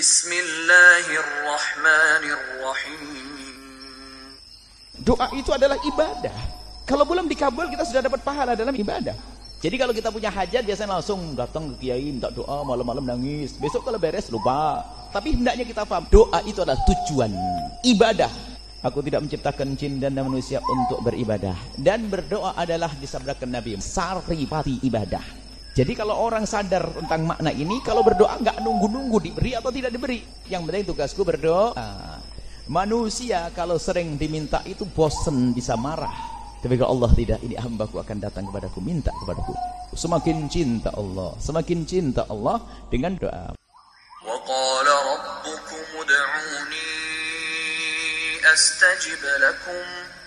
Bismillahirrahmanirrahim. Doa itu adalah ibadah. Kalau belum dikabul, kita sudah dapat pahala dalam ibadah. Jadi kalau kita punya hajat, biasanya langsung datang ke kiai, minta doa, malam-malam nangis. Besok kalau beres, lupa. Tapi hendaknya kita paham, doa itu adalah tujuan ibadah. Aku tidak menciptakan jin dan manusia untuk beribadah. Dan berdoa adalah disabdakan Nabi, saripati ibadah. Jadi kalau orang sadar tentang makna ini, kalau berdoa nggak nunggu-nunggu diberi atau tidak diberi. Yang penting tugasku berdoa. Manusia kalau sering diminta itu bosen, bisa marah. Tapi kalau Allah tidak, ini hambaku akan datang kepadaku, minta kepadaku. Semakin cinta Allah dengan doa. Wa qala rabbukum ud'uni astajib lakum.